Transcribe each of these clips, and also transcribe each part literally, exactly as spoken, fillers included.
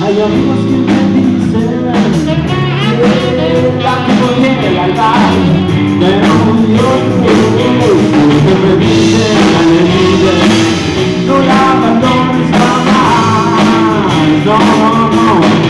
Hay amigos que me dicen que la que viene la edad, pero yo que me dicen, me dicen, no la abandones jamás, no, no, no.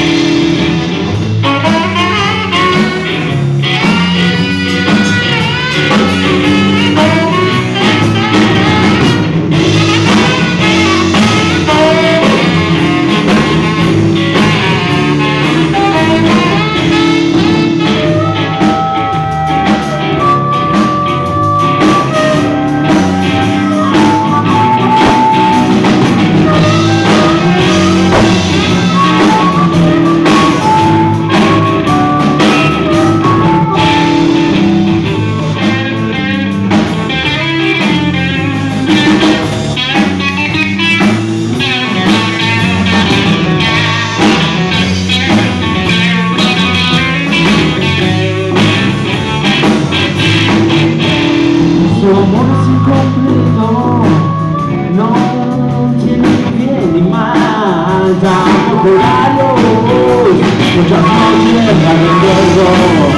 Su amor es incompleto, no tiene ni bien ni mal, tampoco la luz, muchas noches la recuerdo.